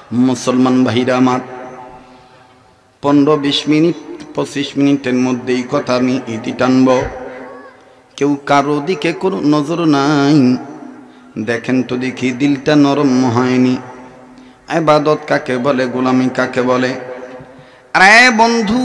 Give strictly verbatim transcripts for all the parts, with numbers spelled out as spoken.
মুসলমান ভাইরা আমার, পনেরো বিশ মিনিট পঁচিশ মিনিটের মধ্যেই কথা আমি ইতি টানব। কেউ কারো দিকে কোনো নজর নাই। দেখেন তো দেখি দিলটা নরম হয়নি। ইবাদত কাকে বলে, গোলামি কাকে বলে? আরে বন্ধু,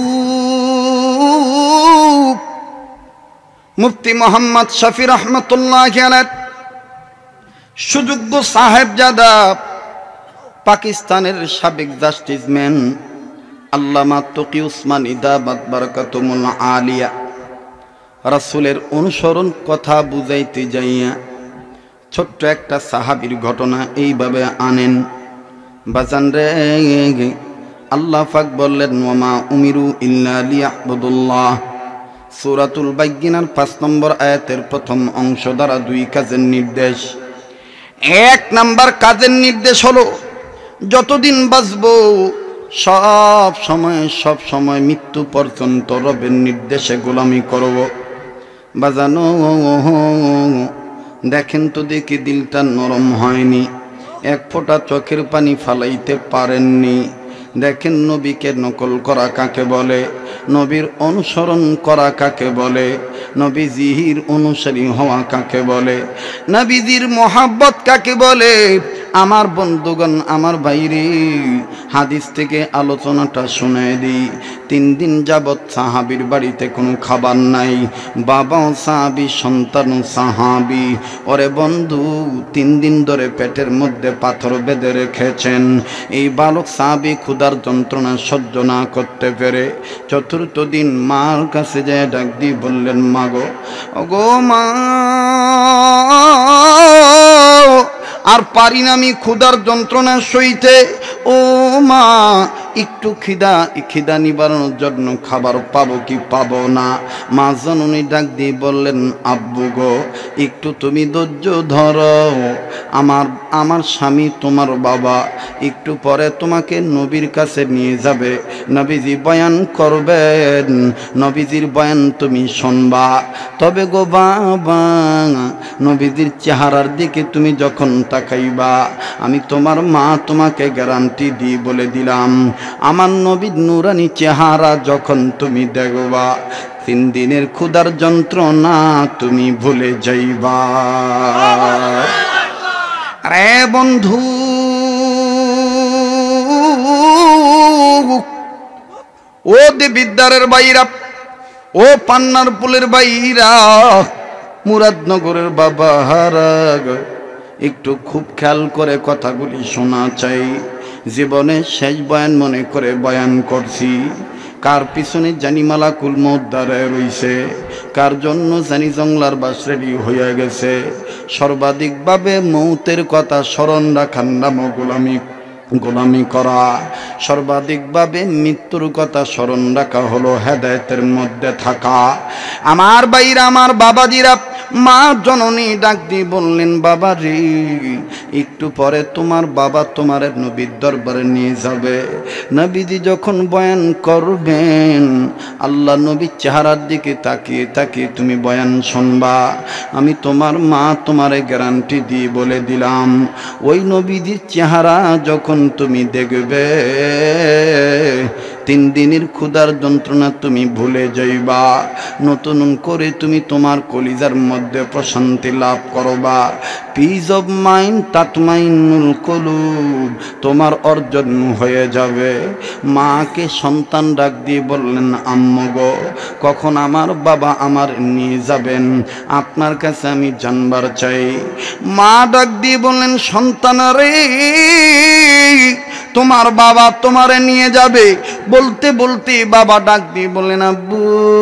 মুফতি মোহাম্মদ শফি রহমতুল্লাহি আলাইহি সুযোগ্য সাহেবজাদা পাকিস্তানের সাবেক জাস্টিসম্যান আল্লামা তকি উসমানী দামাত বারাকাতুহুল আলিয়া রাসূলের অনুসরণ কথা বুঝাইতে যাইয়া ছোট্ট একটা সাহাবীর ঘটনা এইভাবে আনেন। বাজান রে, আল্লাহ পাক বললেন, ওয়ামা উমিরু ইল্লা লিয়াবুদুল্লাহ। সূরাতুল বাইয়িনার পাঁচ নম্বর আয়াতের প্রথম অংশ দ্বারা দুই কাজের নির্দেশ। এক নাম্বার কাজের নির্দেশ হলো, যতদিন বাঁচবো সব সময় সব সময় মৃত্যু পর্যন্ত রবের নির্দেশে গোলামি করব। বাজানো, দেখেন তো দেখি দিলটা নরম হয়নি, এক ফোঁটা চোখের পানি ফালাইতে পারেননি। দেখেন নবীকে নকল করা কাকে বলে, নবীর অনুসরণ করা কাকে বলে, নবীজির অনুসারী হওয়া কাকে বলে, নবীজির মোহাব্বত কাকে বলে। আমার বন্ধুগণ, আমার ভাইরে, হাদিস থেকে আলোচনাটা শুনে দিই। তিন দিন যাবৎ সাহাবীর বাড়িতে কোনো খাবার নাই। বাবাও সাহাবী, সন্তানও সাহাবী। ওরে বন্ধু, তিন দিন ধরে পেটের মধ্যে পাথর বেঁধে রেখেছেন। এই বালক সাহাবী ক্ষুধার যন্ত্রণা সহ্য না করতে পেরে চতুর্থ দিন মার কাছে যায় ডাক দিয়ে বললেন, মা গো, ওগো মা, আর পারি না আমি ক্ষুধার যন্ত্রণা সইতে। ও মা, একটু খিদা খিদা নিবারণের জন্য খাবার পাবো কি পাবো না? মা জননী ডাক দিয়ে বললেন, আব্বু গো, একটু তুমি ধৈর্য ধরো। আমার আমার স্বামী তোমার বাবা একটু পরে তোমাকে নবীর কাছে নিয়ে যাবে, নবীজি বয়ান করবেন, নবীজির বয়ান তুমি শুনবা। তবে গো বাবা, নবীজির চেহারার দিকে তুমি যখন তাকাইবা, আমি তোমার মা তোমাকে গ্যারান্টি দিয়ে বলে দিলাম, আমার নবীর নূরানি চেহারা যখন তুমি দেখবা, তিন দিনের ক্ষুধার যন্ত্রণা তুমি ভুলে যাইবা। আরে বন্ধু, ও দেবিদ্দারের বাইরা, ও পান্নার পুলের বাইরা, মুরাদনগরের বাবা হারা, একটু খুব খেয়াল করে কথাগুলি শোনা চাই। জীবনে শেষ বয়ান মনে করে বয়ান করছি। কার পিছনে জানি মালাকুল মউত দাঁড়ায় রইছে, কার জন্য জানি জংলার বাস রেডি হইয়া গেছে। সর্বাধিকভাবে মৌতের কথা স্মরণ রাখার নাম গোলামি গোলামি করা। সর্বাধিকভাবে মৃত্যুর কথা স্মরণ রাখা হলো হেদায়েতের মধ্যে থাকা। আমার ভাইরা, আমার বাবাজিরা, মা জননী ডাক দিয়ে বললেন, বাবা রে, একটু পরে তোমার বাবা তোমার নবীর দরবারে নিয়ে যাবে। নবীজি যখন বয়ান করবেন, আল্লাহ নবীর চেহারার দিকে তাকিয়ে তাকিয়ে তুমি বয়ান শুনবা। আমি তোমার মা তোমারে গ্যারান্টি দিয়ে বলে দিলাম, ওই নবীজির চেহারা যখন তুমি দেখবে, তিন দিনের ক্ষুধার যন্ত্রণা তুমি ভুলে যাইবা। নতুন করে তুমি তোমার কলিজার মধ্যে প্রশান্তি লাভ করবা। পিস অফ মাইন্ড, তাতমাইনুল কুলুব তোমার অর্জন হয়ে যাবে। মাকে সন্তান ডাক দিয়ে বললেন, আম্মু গো, কখন আমার বাবা আমার নিয়ে যাবেন? আপনার কাছে আমি জানবার চাই। মা ডাক দিয়ে বললেন, সন্তান রে, তোমার বাবা তোমারে নিয়ে যাবে। বলতে বলতে বাবা ডাক দিয়ে বললেন, আব্বু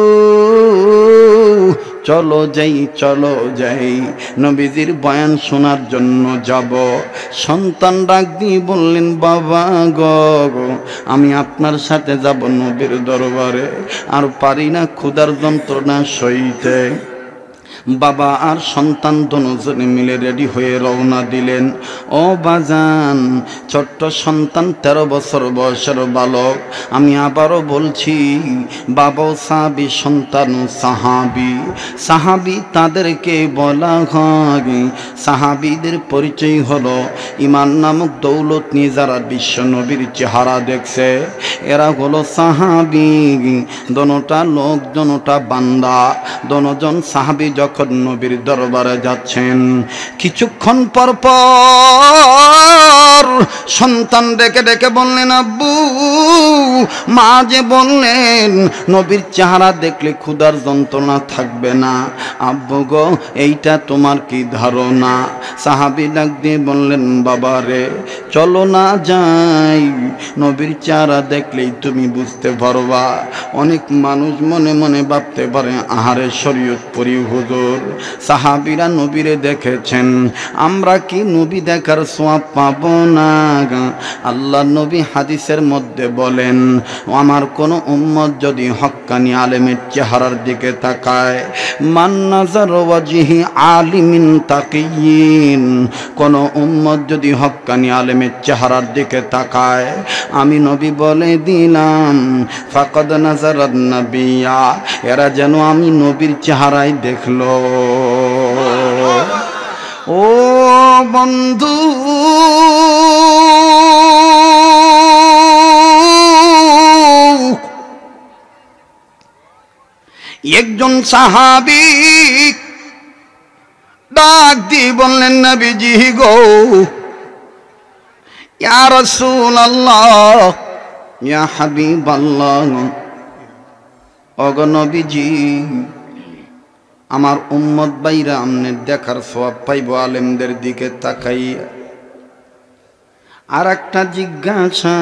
চলো যাই, চলো যাই, নবীজির বয়ান শোনার জন্য যাব। সন্তান ডাক দিয়ে বললেন, বাবা গো, আমি আপনার সাথে যাব নবীর দরবারে, আর পারি না ক্ষুধার যন্ত্রণা সইতে। বাবা আর সন্তান দুজনে মিলে রেডি হয়ে রওনা দিলেন। ও বাজান, ছোট্ট সন্তান তেরো বছর বয়সের বালক। আমি আবারও বলছি, বাবাও সাহাবী, সন্তানও সাহাবী। সাহাবী তাদেরকে বলা হয়, সাহাবীদের পরিচয় হলো ঈমান নামক দৌলত নিয়ে যারা বিশ্ব নবীর চেহারা দেখছে, এরা হলো সাহাবী। দোনোটা লোক, দোনোটা বান্দা, দোনোজন সাহাবী যখন নবীর দরবারে যাচ্ছেন, কিছুক্ষণ পর পর সন্তান ডেকে ডেকে বললেন, আব্বু। মা যে বললেন নবীর চেহারা দেখলে ক্ষুধার যন্ত্রণা থাকবে না। আব্বু গো, এইটা তোমার কি ধারণা? সাহাবী ডাক দিয়ে বললেন, বাবা রে, চলো না যাই, নবীর চেহারা দেখলেই তুমি বুঝতে পারবা। অনেক মানুষ মনে মনে ভাবতে পারে, আহারে শরীয়ত পরি হুজুর, সাহাবীরা নবীরে দেখেছেন, আমরা কি নবী দেখার সওয়াব পাবো না? আল্লাহ নবী হাদিসের মধ্যে বলেন, আমার কোন উম্মত যদি হক্কানি আলেমের চেহারার দিকে তাকায়, মান নাজার ওয়াজহি আলিমিন তাকিয়িন, কোন উম্মত যদি হক্কানি আলেমের চেহারার দিকে তাকায়, আমি নবী বলে দিলাম, ফাকাদ নাজারান নবিয়া, এরা যেন আমি নবীর চেহারাই দেখলো। ও বন্ধু, একজন সাহাবী ডাক দিয়ে বললেন, নবীজি গো, ইয়া রাসূলুল্লাহ, ইয়া হাবিবাল্লাহ, ওগো নবীজি, আমার উম্মত বাইরা আমনের দেখার সওয়াব পাইব আলেমদের দিকে তাকাইয়া। আর একটা জিজ্ঞাসা,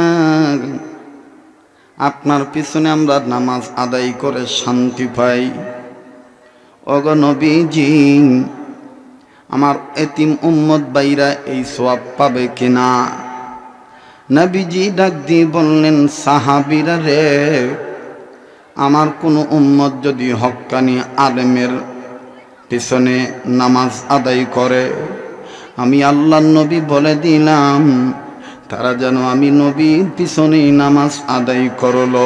আপনার পিছনে আমরা নামাজ আদায় করে শান্তি পাই, ওগো নবীজি, আমার এতিম উম্মত বাইরা এই সওয়াব পাবে কিনা? নবীজি ডাক দিয়ে বললেন, সাহাবীরা রে, আমার কোনো উম্মত যদি হক্কানি আলেমের পিছনে নামাজ আদায় করে, আমি আল্লাহর নবী বলে দিলাম, তারা যেন আমি নবীর পিছনেই নামাজ আদায় করলো।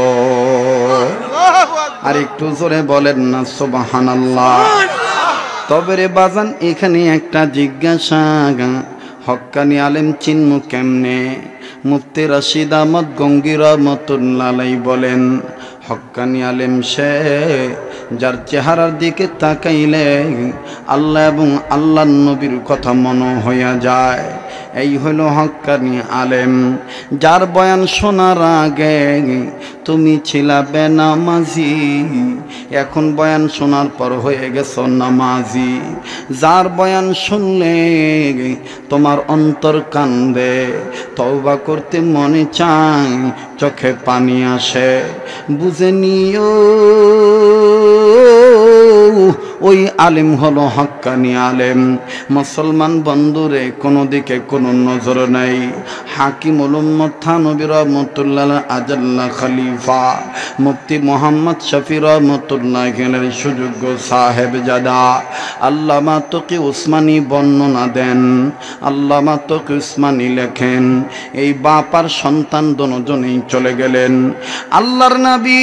আর একটু জোরে বলেন না সুবহানাল্লাহ। তবে রে বাজান, এখানে একটা জিজ্ঞাসা, হক্কানি আলেম চিনব কেমনে? মুফতি রশিদ আহমদ গঙ্গী রহমাতুল্লাহ আলাইহি বলেন, হক্কানি আলেম সে যার চেহারার দিকে তাকাইলে আল্লাহ এবং আল্লাহর নবীর কথা মনে হইয়া যায়, এই হইল হক্কানি আলেম। যার বয়ান শোনার আগে তুমি ছিলা বেনামাজি, এখন বয়ান শোনার পর হয়ে গেছো নামাজি। যার বয়ান শুনলে তোমার অন্তর কান্দে, তওবা করতে মনে চায়, চোখে পানি আসে, বুঝে নিও ওই আলেম হলো হক্কানি আলেম। মুসলমান বন্ধুরে, কোনো দিকে কোনো নজর নাই। হাকিমুল উম্মত থানবী রহমাতুল্লাহ আজাল্লা খলিফা মুফতি মোহাম্মদ শফি রহমাতুল্লাহ এর সুযোগ্য সাহেব জাদা আল্লামা তকি উসমানী বর্ণনা দেন। আল্লামা তকি উসমানী লেখেন, এই বাপ আর সন্তান দুজনেই চলে গেলেন। আল্লাহর নবী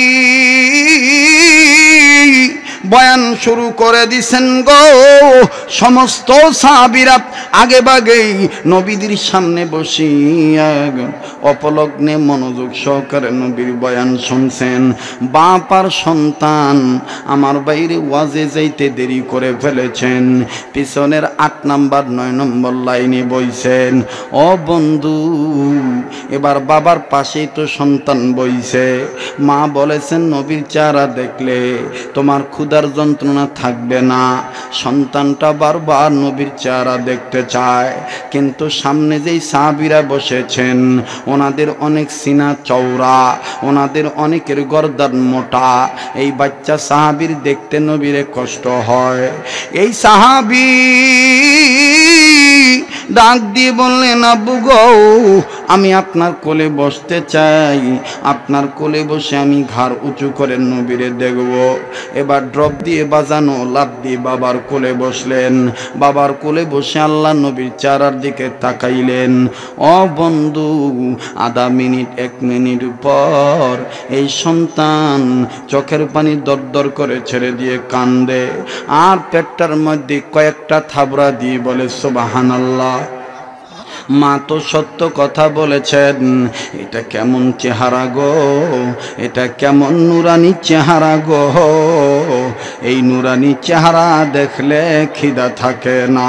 বয়ান শুরু করে দিছেন গো। সমস্ত সাহাবীরা আগে বাগেই নবীদের সামনে বসিয়া অপলগ্নে মনোযোগ সহকারে নবীর বয়ান শুনছেন। বাপ আর সন্তান আমার বাইরে ওয়াজে যাইতে দেরি করে ফেলেছেন, পিছনের আট নাম্বার নয় নম্বর লাইনে বইছেন। ও বন্ধু, এবার বাবার পাশেই তো সন্তান বইছে। মা বলেছেন, নবীর চেহারা দেখলে তোমার ক্ষুধার যন্ত্রণা থাকবে না। সন্তানটা বারবার নবীর চেহারা দেখতে চায়, কিন্তু সামনে যেই সাহাবীরা বসেছেন ওনাদের অনেক সিনা চওড়া, ওনাদের অনেকের গর্দান মোটা। এই বাচ্চা সাহাবীর দেখতে নবীরে কষ্ট হয়। এই সাহাবী ডাক দিয়ে বললেন আব্বু গো আমি আপনার কোলে বসতে চাই, আপনার কোলে বসে আমি ঘাড় উঁচু করে নবীরে দেখব। এবার ড্রপ দিয়ে বাজানো লাফ দিয়ে বাবার কোলে বসলেন। বাবার কোলে বসে আল্লাহ নবীর চেহারার দিকে তাকাইলেন। ও বন্ধু, আধা মিনিট এক মিনিট পর এই সন্তান চোখের পানি দরদর করে ছেড়ে দিয়ে কান্দে, আর পেটটার মধ্যে কয়েকটা থাবড়া দিয়ে বলে সুবহানাল্লাহ। মা তো সত্য কথা বলেছেন। এটা কেমন চেহারা গো, এটা কেমন নুরানি চেহারা গো, এই নুরানি চেহারা দেখলে খিদা থাকে না।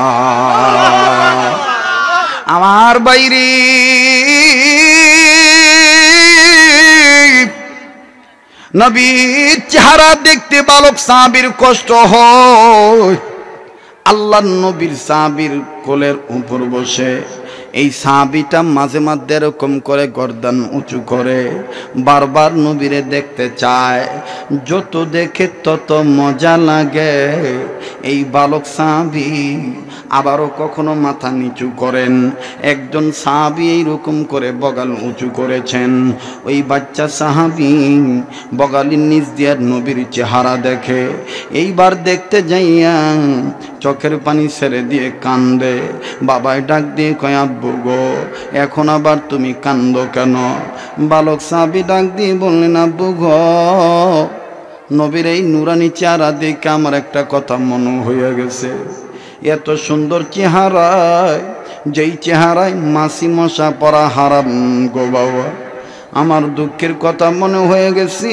আমার বাইরে নবীর চেহারা দেখতে বালক সাহাবীর কষ্ট হয়। আল্লাহর নবীর সাহাবীর কোলের উপর বসে এই সাহাবীটা মাঝে মাঝে এরকম করে গর্দান উঁচু করে বারবার নবীরে দেখতে চায়। যত দেখে তত মজা লাগে। এই বালক সাহাবী আবারও কখনো মাথা নিচু করেন। একজন সাহাবী এইরকম করে বগাল উঁচু করেছেন। ওই বাচ্চা সাহাবী বগালির নিচ দিয়ে নবীর চেহারা দেখে। এইবার দেখতে যাইয়া চোখের পানি ছেড়ে দিয়ে কান্দে। বাবাই ডাক দিয়ে কয় আব্বু গো এখন আবার তুমি কান্দো কেন? বালক সাহাবী ডাক দিয়ে বললেন আব্বু গো নবীর এই নুরানি চেহারা দেখে আমার একটা কথা মনে হয়ে গেছে। এত সুন্দর চেহারায়, যেই চেহারায় মাছি মশা পড়া হারাম গো বাবা, আমার দুঃখের কথা মনে হয়ে গেছে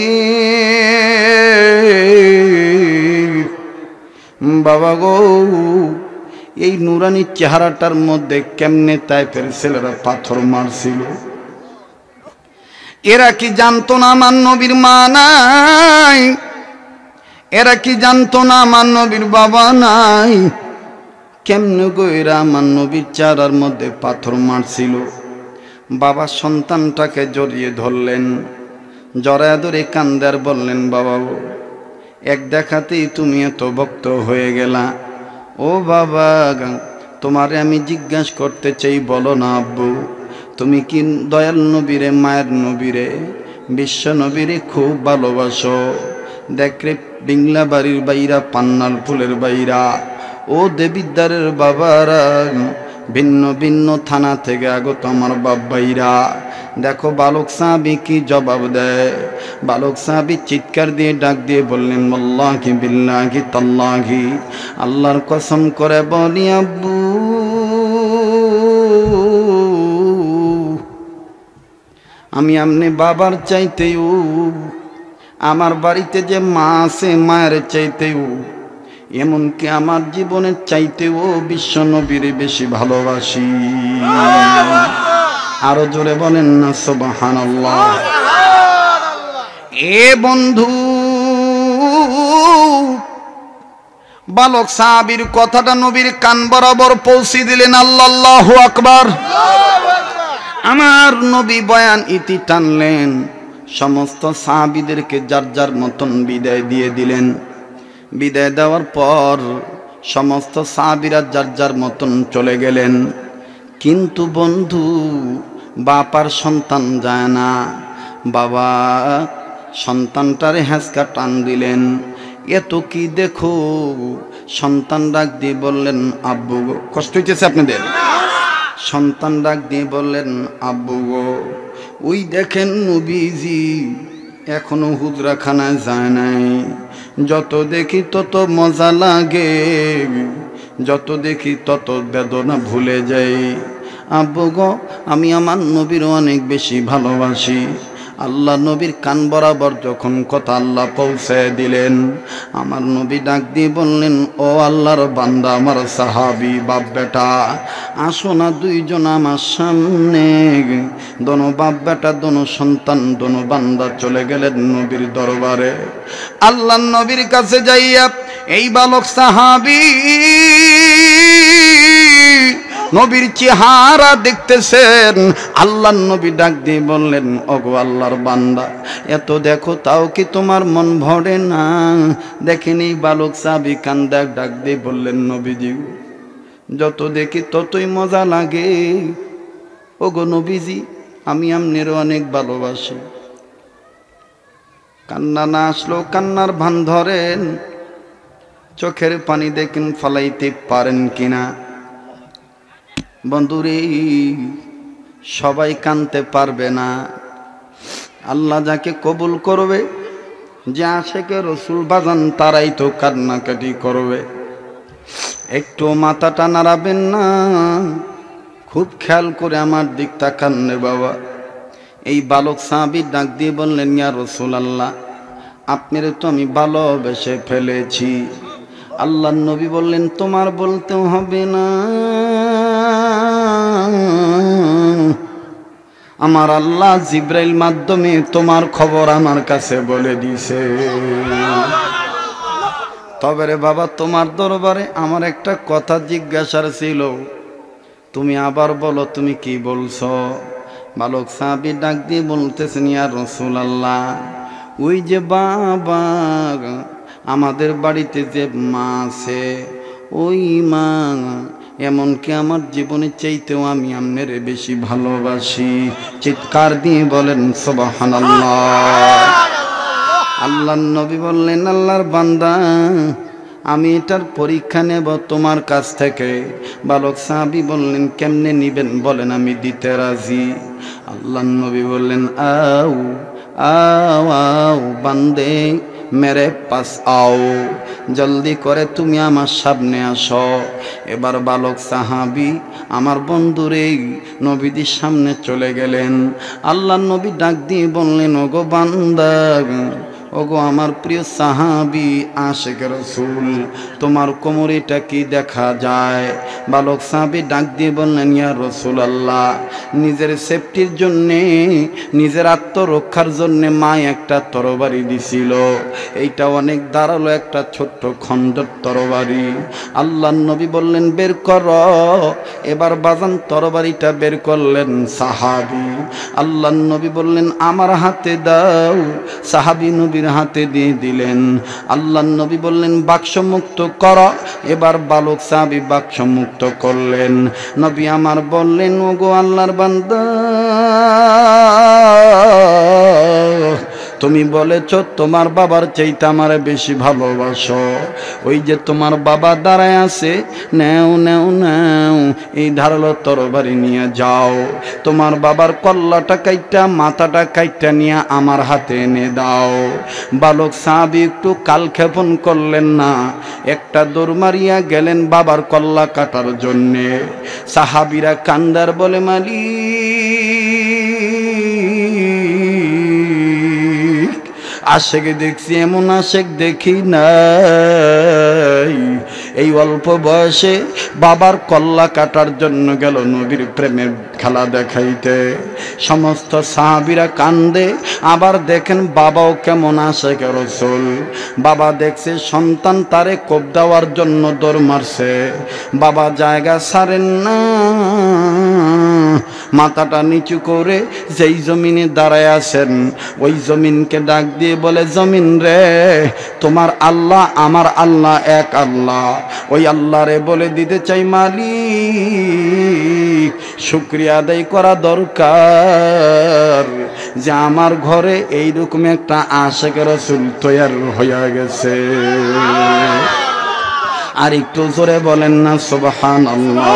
বাবা গো। এই নুরানি চেহারাটার মধ্যে কেমনে টাইপের ছেলেরা পাথর মারছিল। এরা কি জানতো না আমার নবীর মা নাই? এরা কি জানতো না আমার নবীর বাবা নাই? কেমনে গো এরা আমার নবীর চেহারার মধ্যে পাথর মারছিল? বাবা সন্তানটাকে জড়িয়ে ধরলেন, জড়ায় ধরে কান্দার বললেন বাবা এক দেখাতেই তুমি এত ভক্ত হয়ে গেলা। ও বাবা তোমারে আমি জিজ্ঞাসা করতে চাই, বলো না আব্বু তুমি কি দয়াল নবীরে, মায়ের নবীরে, বিশ্ব নবীরে খুব ভালোবাসো? দেখরে বিংলা বাড়ির বাইরা, পান্নাল ফুলের বাইরা, ও দেবিদ্দারের বাবারা, ভিন্ন ভিন্ন থানা থেকে আগত আমার বাপ ভাইরা, দেখো বালক সাহাবী কি জবাব দেয়। বালক সাহাবী চিৎকার দিয়ে ডাক দিয়ে বললেন ওয়াল্লাহি বিল্লাহি তাল্লাহি, আল্লাহর কসম করে বলি আব্বু আমি আমনে বাবার চাইতেও, আমার বাড়িতে যে মা আছে মায়ের চাইতেও, এমনকি আমার জীবনের চাইতেও বিশ্ব নবীর বেশি ভালোবাসি। আরো জোরে বলেন না সুবহানাল্লাহ। এ বন্ধু, বালক সাহাবীর কথাটা নবীর কান বরাবর পৌঁছে দিলেন। আল্লাহু আকবার। আমার নবী বয়ান ইতি টানলেন, সমস্ত সাহাবীদেরকে যার যার মতন বিদায় দিয়ে দিলেন। বিদায় দেওয়ার পর সমস্ত সাহাবীরা যার যার মতন চলে গেলেন। কিন্তু বন্ধু, বাপার সন্তান যায় না। বাবা সন্তানটারে হ্যাঁচকা টান দিলেন। এত কি দেখো, সন্তান ডাক দিয়ে বললেন আব্বু গো, কষ্ট হইতেছে আপনাদের? সন্তান ডাক দিয়ে বললেন আব্বু গো ওই দেখেন নবীজি এখনো হুজরাখানায় যায় নাই। যত দেখি তত মজা লাগে, যত দেখি তত বেদনা ভুলে যাই। আব্বু গো আমি আমার নবীর অনেক বেশি ভালোবাসি। আল্লাহ নবীর কান বরাবর যখন কথা আল্লাহ পৌঁছায় দিলেন, আমার নবী ডাক দিয়ে বললেন ও আল্লাহর বান্দা, আমার সাহাবী বাপ বেটা, আসো না দুইজন আমার সামনে। দোনো বাপ বেটা, দোনো সন্তান, দোনো বান্দা চলে গেলেন নবীর দরবারে। আল্লাহ নবীর কাছে যাইয়া এই বালক সাহাবী নবীর চেহারা দেখতেছেন। আল্লাহর নবী ডাক দিয়ে বললেন ওগো আল্লাহর বান্দা, এত দেখো তাও কি তোমার মন ভরে না? দেখেন এই বালক সাহাবী কান্দা ডাক দিয়ে বললেন নবীজি যত দেখি ততই মজা লাগে। ও গো নবীজি, আমি আমনের অনেক ভালোবাসি। কান্না না আসলেও কান্নার ভান ধরেন, চোখের পানি দেখেন ফলাইতে পারেন কিনা। বন্ধুরে, সবাই কানতে পারবে না। আল্লাহ যাকে কবুল করবে, যে আশেকে রসুল বাজান, তারাই তো কান্নাকাটি করবে। একটু মাথাটা নাড়াবেন না, খুব খেয়াল করে আমার দিক তাকান রে বাবা। এই বালক সাহাবী ডাক দিয়ে বললেন, ইয়া রাসূলুল্লাহ, আপনারে তো আমি ভালোবেসে ফেলেছি। আল্লাহর নবী বললেন, তোমার বলতেও হবে না, আমার আল্লাহ জিব্রাইল মাধ্যমে তোমার খবর আমার কাছে বলে দিছে। তবে রে বাবা, তোমার দরবারে আমার একটা কথা জিজ্ঞাসার ছিল, তুমি আবার বলো, তুমি কি বলছো? বালক সাহাবী ডাক দিয়ে বলতেছেন, ইয়া রাসূলুল্লাহ, ওই যে বাবা, আমাদের বাড়িতে যে মা আছে, ওই মা এমনকি আমার জীবনের চাইতেও আমি আপনার বেশি ভালোবাসি। চিৎকার দিয়ে বলেন সুবহানাল্লাহ। আল্লাহর নবী বললেন, আল্লাহর বান্দা, আমি এটার পরীক্ষা নেব তোমার কাছ থেকে। বালক সাহাবী বললেন, কেমনে নিবেন বলেন, আমি দিতে রাজি। আল্লাহর নবী বললেন, আও আও আও বান্দে, মেরে পাস আও, জলদি করে তুমি আমার সামনে আসো। এবার বালক সাহাবী আমার বন্ধুরে নবীদের সামনে চলে গেলেন। আল্লাহর নবী ডাক দিয়ে বললেন, ওগো বান্দা, ওগো আমার প্রিয় সাহাবী আশিক রাসূল, তোমার কোমরেটা কি দেখা যায়? বালক সাহাবী ডাক দিয়ে বললেন, ইয়া রাসূলুল্লাহ, নিজের সেফটির জন্যে, নিজের আত্মরক্ষার জন্যে মা একটা তরবারি দিছিল। এইটা অনেক ধারালো একটা ছোট্ট খণ্ডর তরবারি। আল্লাহর নবী বললেন, বের করো। এবার বাজান তরবারিটা বের করলেন সাহাবী। আল্লাহর নবী বললেন, আমার হাতে দাও। সাহাবী নবী হাতে দিয়ে দিলেন। আল্লাহর নবী বললেন, বাক্স মুক্ত কর। এবার বালক সাহাবী বাক্স মুক্ত করলেন। নবী আমার বললেন, ওগো আল্লাহর বান্দা, তুমি বলেছ তোমার বাবার চাইতে আমার বেশি ভালোবাসো। ওই যে তোমার বাবা দাঁড়ায় আছে, নেও নেও নেও, এই ধারালো তরবারি নিয়ে যাও। তোমার বাবার কল্লাটা কাইটা, মাথাটা কাইটা নিয়ে আমার হাতে এনে দাও। বালক সাহাবী একটু কালক্ষেপণ করলেন না, একটা দৌড় মারিয়া গেলেন বাবার কল্লা কাটার জন্যে। সাহাবীরা কান্দার বলে, মালিক, আশেক দেখছি, এমন আশেক দেখি নাই। এই অল্প বয়সে বাবার কল্লা কাটার জন্য গেল নবীর প্রেমের খেলা দেখাইতে। সমস্ত সাহাবীরা কান্দে। আবার দেখেন বাবাও কেমন আশেক রাসূল। বাবা দেখছে সন্তান তারে কোপ দেওয়ার জন্য দৌড় মারছে, বাবা জায়গা ছাড়েন না, মাথাটা নিচু করে যেই জমিনে দাঁড়ায় আছেন, ওই জমিনকে ডাক দিয়ে বলে, জমিন রে, তোমার আল্লাহ আমার আল্লাহ এক আল্লাহ। ওই আল্লাহ রে বলে দিতে চাই, মালিক, শুকরিয়া আদায় করা দরকার যে আমার ঘরে এইরকম একটা আশিক রাসূল তৈয়ার হয়ে গেছে। আর একটু জোরে বলেন না সুবহানাল্লাহ।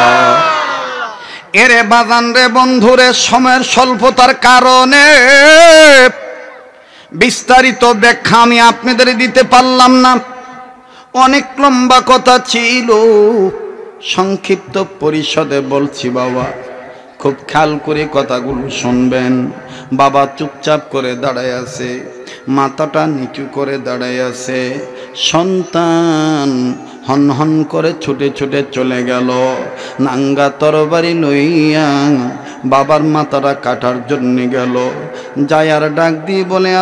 এরে বাজান রে বন্ধুরে, সময়ের স্বল্পতার কারণে বিস্তারিত ব্যাখ্যা আমি আপনাদের দিতে পারলাম না। অনেক লম্বা কথা ছিল, সংক্ষিপ্ত পরিষদে বলছি। বাবা, খুব খেয়াল করে কথাগুলো শুনবেন। বাবা চুপচাপ করে দাঁড়ায় আছে, মাথাটা নিচু করে দাঁড়ায় আছে। সন্তান হন হন করে ছুটে ছুটে চলে গেল, নাঙ্গা তরবারি লইয়া বাবার মাথাটা কাটার জন্য গেল। যায় আর ডাক দিয়ে বলে,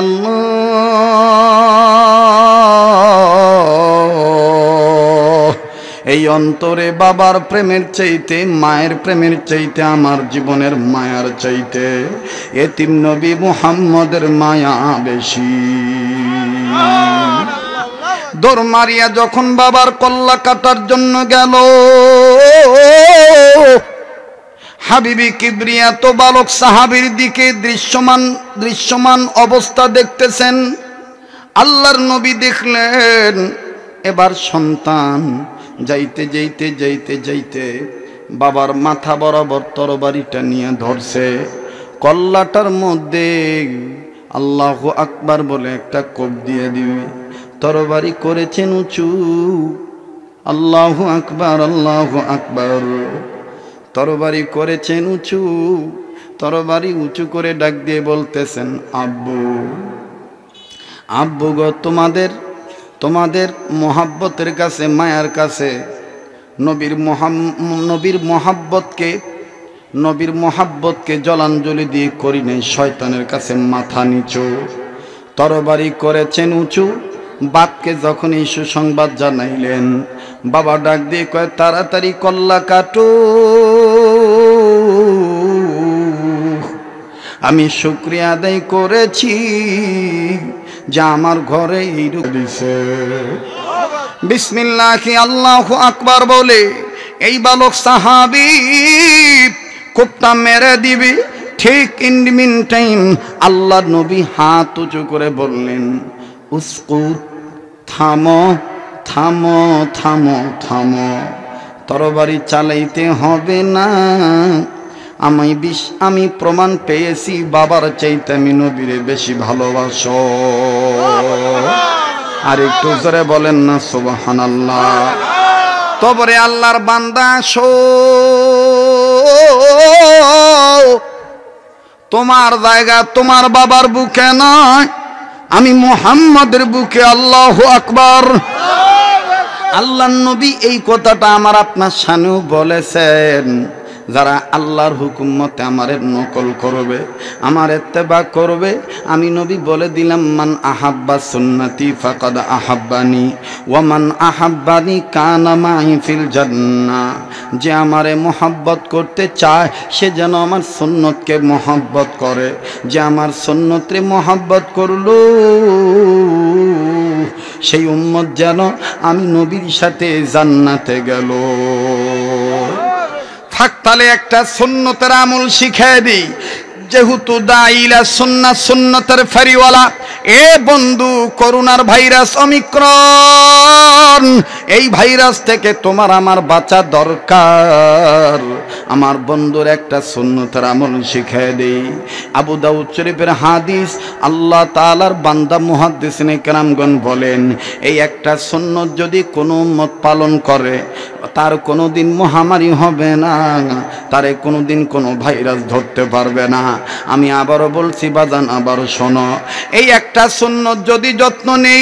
আল্লাহ, এই অন্তরে বাবার প্রেমের চাইতে, মায়ের প্রেমের চাইতে, আমার জীবনের মায়ার চাইতে এতিম নবী মুহাম্মদের মায়া বেশি। দৌড় মারিয়া যখন বাবার কল্লা কাটার জন্য গেল, হাবিবি কিবরিয়া তো বালক সাহাবীর দিকে দৃশ্যমান দৃশ্যমান অবস্থা দেখতেছেন। আল্লাহর নবী দেখলেন এবার সন্তান যাইতে যাইতে যাইতে যাইতে বাবার মাথা বরাবর তরবারিটা নিয়ে ধরছে, কল্লাটার মধ্যে আল্লাহু আকবার বলে একটা কোপ দিয়ে দিবে। তরবারি করেছেন উঁচু, আল্লাহু আকবার আল্লাহু আকবার, তরবারি করেছেন উঁচু, তরবারি উঁচু করে ডাক দিয়ে বলতেছেন, আব্বু আব্বু গো, তোমাদের তোমাদের মহাব্বতের কাছে, মায়ার কাছে নবীর মহাম নবীর মহাব্বতকে নবীর মহাব্বতকে জলাঞ্জলি দিয়ে করি নাই, শয়তানের কাছে মাথা নিচু। তরবারি করেছেন উঁচু, বাপকে যখন এই সুসংবাদ জানাইলেন, বাবা ডাক দিয়ে কয়, তাড়াতাড়ি কল্লা কাটো, আমি শুকরিয়া আদায় করেছি যা আমার ঘরে এই রূপ দিছে। বিসমিল্লাহি আল্লাহু আকবার বলে এই বালক সাহাবী কোপটা মেরে দিবে। ঠিক ইন দি মিন টাইম আল্লাহর নবী হাত উঁচু করে বললেন, উসকুত, থামো থামো থামো থামো, তরবারি চালাইতে হবে না। আমি বিশ আমি প্রমাণ পেয়েছি বাবার চাইতে আমি নবীরে বেশি ভালোবাসো। আর একটু জোরে বলেন না সুবহানাল্লাহ। তবরে আল্লাহর বান্দা, শো তোমার জায়গা তোমার বাবার বুকে নয়, আমি মুহাম্মাদের বুকে। আল্লাহু আকবার। আল্লাহর নবী এই কথাটা আমার আপনার সামনেও বলেছেন, যারা আল্লাহর হুকুম মতে আমারে নকল করবে, আমার ইত্তেবা করবে, আমি নবী বলে দিলাম, মান আহাব্বা সুন্নতি ফাকাদ আহাব্বানি ওয়া মান আহাব্বানি কানা মাই ফিল জান্নাহ। যে আমারে মোহাব্বত করতে চায় সে যেন আমার সুন্নতকে মোহাব্বত করে, যে আমার সুন্নতরে মোহাব্বত করলো সেই উম্মত যেন আমি নবীর সাথে জান্নাতে গেল। থাকতালে একটা সুন্নতের আমল শিখাই দিই, যেহেতু দাইলা সুন্নাত, সুন্নতের ফেরিওয়ালা। এ বন্ধু, করোনার ভাইরাস ওমিক্রন, এই ভাইরাস থেকে তোমার আমার বাঁচা দরকার। আমার বন্ধুর একটা সুন্নতের আমল শিখাই দেই। আবু দাউদ শরীফের হাদিস, আল্লাহ তাআলার বান্দা মুহাদ্দিসিনে কেরামগণ বলেন, এই একটা সুন্নত যদি কোনো উম্মত পালন করে তার কোনোদিন মহামারী হবে না, তারে কোনোদিন কোনো ভাইরাস ধরতে পারবে না। আমি আবারও বলছি বাজান, আবারও শোনো, এই একটা সুন্নত যদি যত্ন নেই,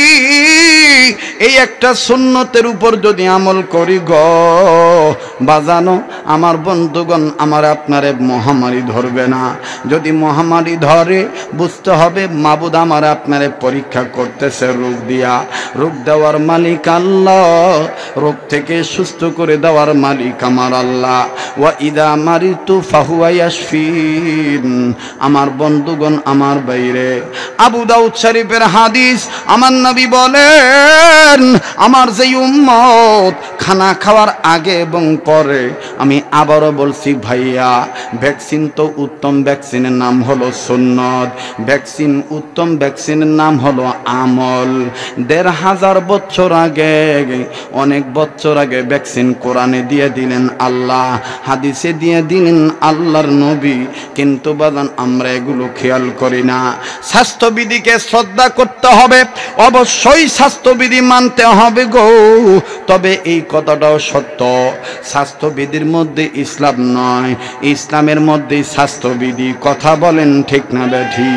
এই একটা সুন্নতের উপর যদি আমল করি গো বাজানো, আমার বন্ধুগণ, আমার আপনারে মহামারী ধরবে না। যদি মহামারী ধরে বুঝতে হবে মাবুদ আমার আপনারে পরীক্ষা করতেছে রোগ দিয়া। রোগ দেওয়ার মালিক আল্লাহ, রোগ থেকে সুস্থ করে দেওয়ার মালিক আমার আল্লাহ। ওয়া ইদা মারিতু ফাহুয়া ইয়াশফিন। আমার বন্ধুগণ, আমার বাইরে আবু দাউদ শরীফের হাদিস, আমার নবী বলেন, আমার যেই উম্মত খানা খাওয়ার আগে এবং পরে, আমি আবারও বলছি ভাইয়া, ভ্যাকসিন তো উত্তম ভ্যাকসিনের নাম হলো সুন্নত, ভ্যাকসিন উত্তম ভ্যাকসিনের নাম হলো আমল। দেড় হাজার বছর আগে, অনেক বছর আগে ভ্যাকসিন কোরআনে দিয়ে দিলেন আল্লাহ, হাদিসে দিয়ে দিলেন আল্লাহর নবী, কিন্তু বাজান আমরা এগুলো খেয়াল করি না। স্বাস্থ্যবিধিকে শ্রদ্ধা করতে হবে, অবশ্যই স্বাস্থ্যবিধি মানতে হবে গো। তবে এই কথাটাও সত্য, স্বাস্থ্যবিধির মধ্যে ইসলাম নয়, ইসলামের মধ্যে স্বাস্থ্যবিধি। কথা বলেন ঠিক না বেঠি?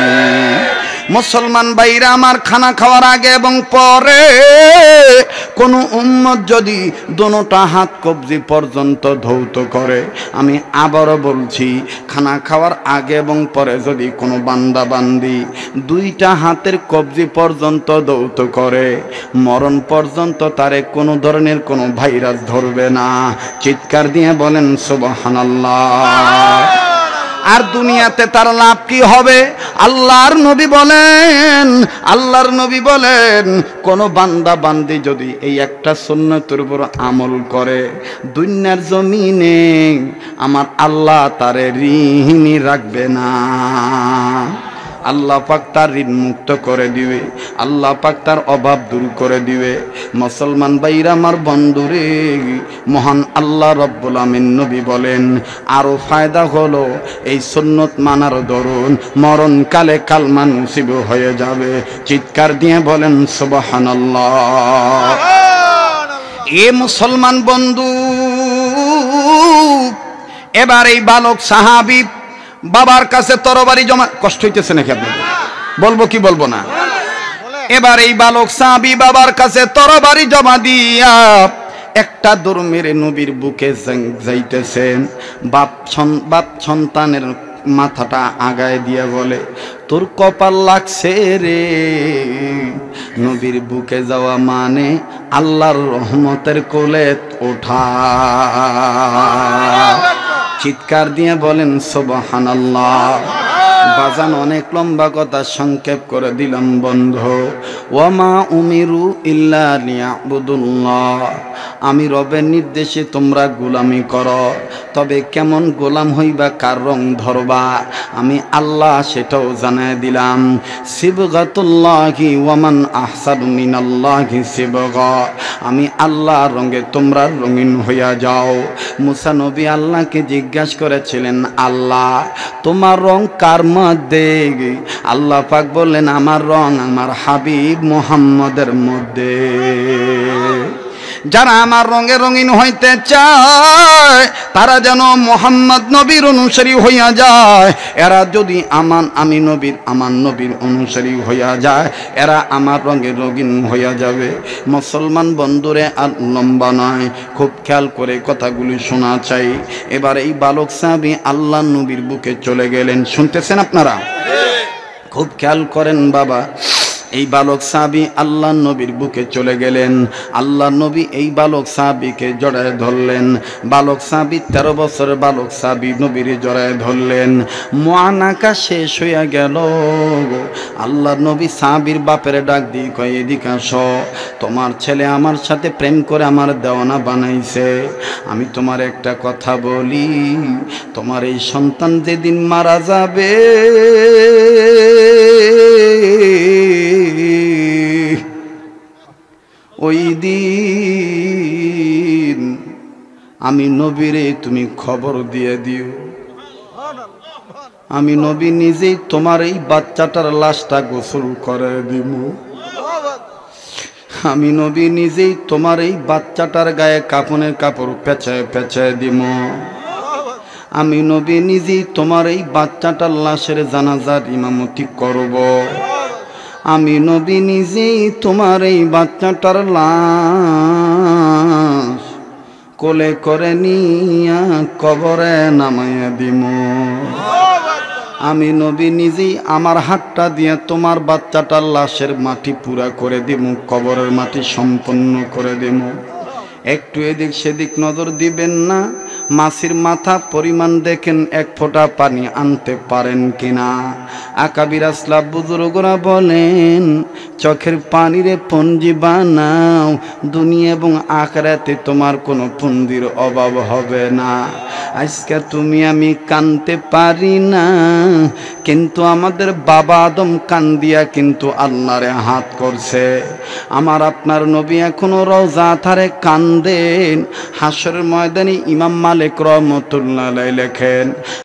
মুসলমান ভাইরা আমার, খানা খাওয়ার আগে এবং পরে কোনো উম্মত যদি দোনোটা হাত কবজি পর্যন্ত ধৌত করে, আমি আবারও বলছি, খানা খাওয়ার আগে এবং পরে যদি কোনো বান্দা বান্দি দুইটা হাতের কবজি পর্যন্ত ধৌত করে, মরণ পর্যন্ত তারে কোনো ধরনের কোনো ভাইরাস ধরবে না। চিৎকার দিয়ে বলেন সুবহানাল্লাহ। আর দুনিয়াতে তার লাভ কি হবে? আল্লাহর নবী বলেন আল্লাহর নবী বলেন কোন বান্দা বান্দি যদি এই একটা সুন্নতের উপর আমল করে দুনিয়ার জমিনে আমার আল্লাহ তারে ঋণী রাখবে না। আল্লাহ পাক তার ঋণ মুক্ত করে দিবে, আল্লাহ পাক তার অভাব দূর করে দিবে। মুসলমান ভাইরা আমার বন্ধুরে, মহান আল্লাহ রব্বুল আমিন নবী বলেন আরো ফায়দা হলো এই সুন্নত মানার দরুন মরণকালে কালমা নসিব হয়ে যাবে। চিৎকার দিয়ে বলেন সুবহানাল্লাহ। এ মুসলমান বন্ধু, এবার এই বালক সাহাবী বাবার কাছে তরবারি জমা, কষ্ট হইতেছে নাকি আপনাদের? বলবো কি বলবো না? এবার এই বালক সাহাবী বাবার কাছে তরবারি জমা দিয়া একটা দৌড় মেরে নবীর বুকে যাইতেছেন। বাপ বাপ সন্তানের মাথাটা আগায় দিয়ে বলে তোর কপাল লাগছে রে। নবীর বুকে যাওয়া মানে আল্লাহর রহমতের কোলে ওঠা। চিৎকার দিয়ে বলেন সুবহানাল্লাহ। বাজান অনেক লম্বা কথা সংক্ষেপ করে দিলাম বন্ধু। ওয়ামা উমিরু ইল্লা লিয়াবুদুল্লাহ, আমি রবের নির্দেশে তোমরা গোলামি করো, তবে কেমন গোলাম হইবা, কার রং ধরবা আমি আল্লাহ সেটাও জানায় দিলাম। সিবগাতুল্লাহি ওয়ামান আহসানু মিনাল্লাহি সিবগা, আমি আল্লাহ রঙে তোমরা রঙিন হইয়া যাও। মুসা নবী আল্লাহকে জিজ্ঞাসা করেছিলেন আল্লাহ তোমার রং কার মধ্যে? আল্লাহ পাক বললেন আমার রং আমার হাবিব মুহাম্মদের মধ্যে। যারা আমার রঙে রঙিন হইতে চায় তারা যেন মুহাম্মদ নবীর অনুসারী হইয়া যায়। এরা যদি আমান আমি নবীর আমার নবীর অনুসারী হইয়া যায়, এরা আমার রঙে রঙিন হইয়া যাবে। মুসলমান বন্ধুরে আর লম্বা নয়, খুব খেয়াল করে কথাগুলি শোনা চাই। এবার এই বালক সাহাবী আল্লাহ নবীর বুকে চলে গেলেন। শুনতেছেন আপনারা? খুব খেয়াল করেন বাবা। এই বালক সাহাবী আল্লাহ নবীর বুকে চলে গেলেন। আল্লাহ নবী এই বালক সাহাবীকে জড়ায় ধরলেন। বালক সাহাবী তেরো বছরের বালক সাহাবী নবীর জড়ায় ধরলেন। মুআনাকা শেষ হইয়া গেল। আল্লাহ নবী সাহাবীর বাপের ডাক দিয়ে কয় এদিকে আসো, তোমার ছেলে আমার সাথে প্রেম করে আমার দেওয়ানা বানাইছে। আমি তোমার একটা কথা বলি, তোমার এই সন্তান যেদিন মারা যাবে ওই দিন আমি নবীরে তুমি খবর দিয়ে দিও। আমি নবী নিজেই তোমার এই বাচ্চাটার লাশটা গোসল করে দিব। আমি নবী নিজেই তোমার এই বাচ্চাটার গায়ে কাপনের কাপড় পেঁচায় পেঁচায় দিব। আমি নবী নিজেই তোমার এই বাচ্চাটার লাশের জানাজার ইমামতি করব। আমি নবী নিজেই তোমার এই বাচ্চাটার লাশ কোলে করে নিয়া কবরে নামাইয়া দিম। আমি নবী নিজেই আমার হাতটা দিয়ে তোমার বাচ্চাটার লাশের মাটি পুরা করে দিব, কবরের মাটি সম্পন্ন করে দিব। একটু এদিক সেদিক নজর দিবেন না। মাছির মাথা পরিমাণ দেখেন এক ফোঁটা পানি আনতে পারেন কিনা। আকাবির আসলাফ বুজুর্গরা বলেন চোখের পানিরে পুঞ্জি বানাও, দুনিয়া এবং আখিরাতে তোমার কোনো পুঞ্জির অভাব হবে না। আজকে তুমি আমি কানতে পারি না, কিন্তু আমাদের বাবা আদম কান্দিয়া কিন্তু আল্লাহরে হাত করছে। আমার আপনার নবী এখনো রওজা ধারে কান্দেন। হাসরের ময়দানে ইমাম মালিক রহমতুল্লাহ আলাইহি লেখেন